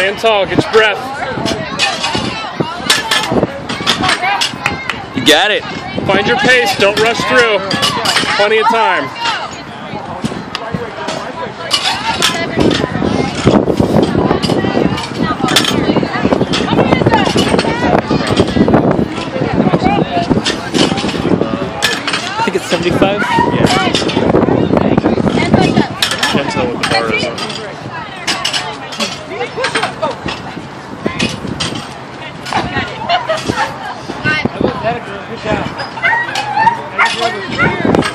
Stand tall, get your breath. You got it. Find your pace, don't rush through. Plenty of time. I think it's 75. Yeah. Can't tell what the bar is. Good job.